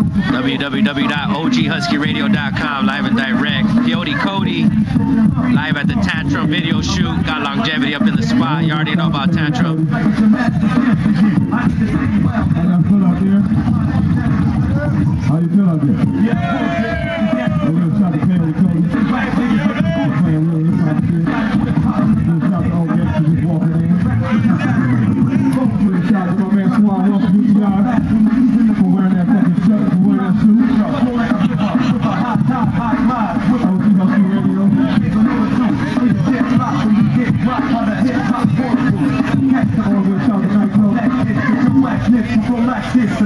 www.oghuskyradio.com, live and direct. Peyote Cody, live at the Tantrum video shoot. Got longevity up in the spot. You already know about Tantrum. How you feel out there? Yeah! We're going to try to play with Cody. We're playing really inside the kid. We're going to try to all get to just walking in. We're going to try to my man Swan welcome you guys for wearing that fucking shirt, for wearing that suit. OG Husky Radio. All good talk tonight, Cody.